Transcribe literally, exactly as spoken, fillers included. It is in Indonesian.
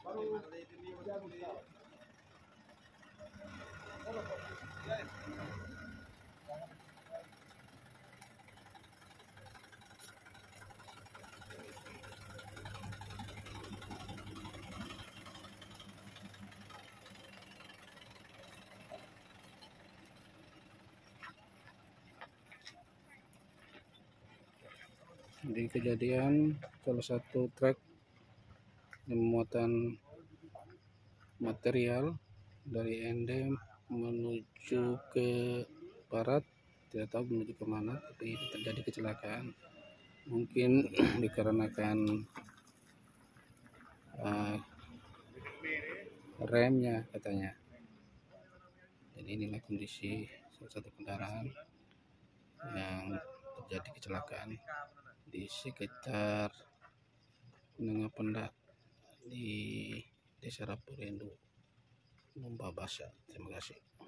Di kejadian salah satu truk yang memuatan material dari Ende menuju ke barat, tidak tahu menuju kemana, tapi terjadi kecelakaan. Mungkin dikarenakan uh, remnya katanya. Jadi inilah kondisi salah satu kendaraan yang terjadi kecelakaan di sekitar Menengah Pendak di Desa Rapurendo, Membabasa. Terima kasih.